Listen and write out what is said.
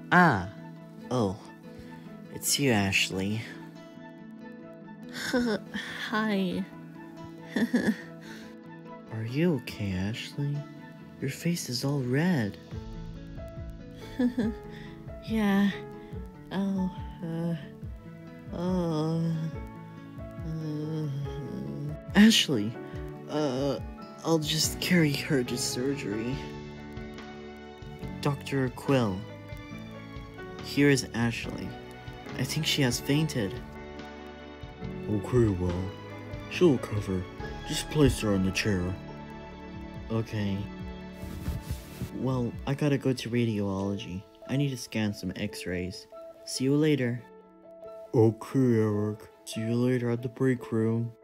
Ah, oh, it's you, Ashley. Hi. Are you okay, Ashley? Your face is all red. Yeah. Oh, oh. Ashley, I'll just carry her to surgery. Dr. Quill, here is Ashley. I think she has fainted. Okay, well, she'll recover. Just place her on the chair. Okay. Well, I gotta go to radiology. I need to scan some x-rays. See you later. Okay, Eric. See you later at the break room.